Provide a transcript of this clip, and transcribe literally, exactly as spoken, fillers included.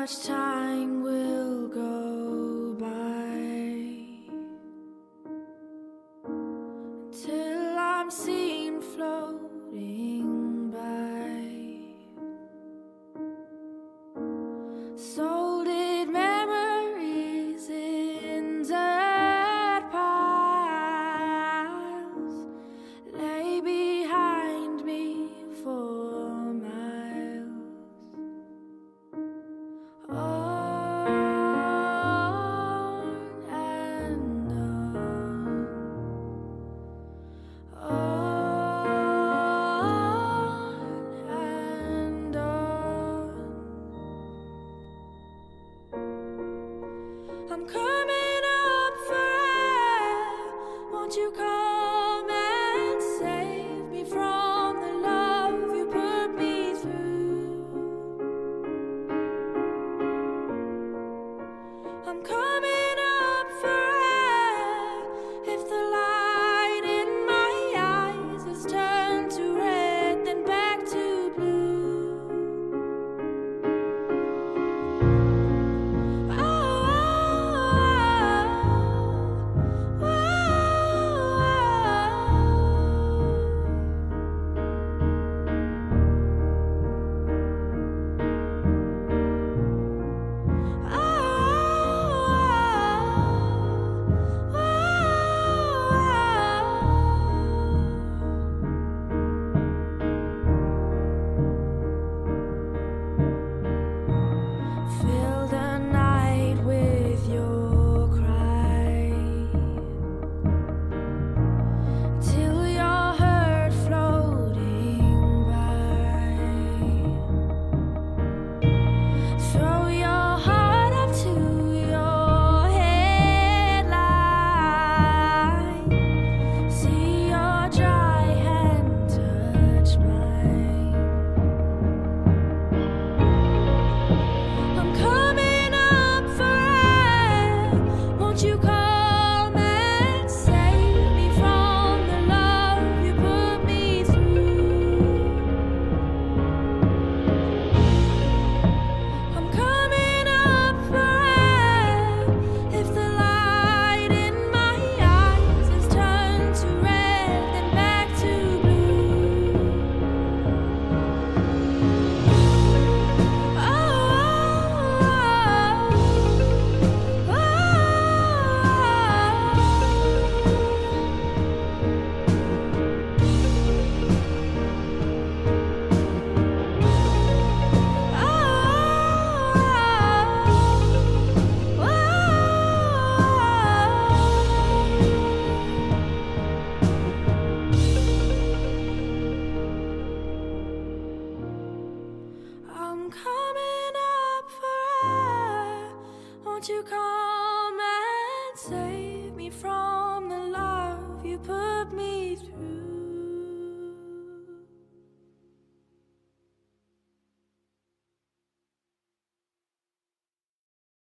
much time will go by till I'm seen floating by. Salted memories in dirt piles lay behind me for miles. On and on, on and on. I'm coming up for air. Won't you come and save me from the love you put me through? I'm coming up for air. If the light in my eyes has turned to red, then back to blue. Oh, oh, oh, fill the night with your cry till you're heard floating by. Throw your heart up to your headline. See your dry hand touch mine. I'm coming up for air. Won't you come and save me from the love you put me through? I'm coming up for air. If the light in my eyes has turned to red, then back to blue. Oh, oh, oh, I'm coming up for air. Won't you come and save me from the love you put me through?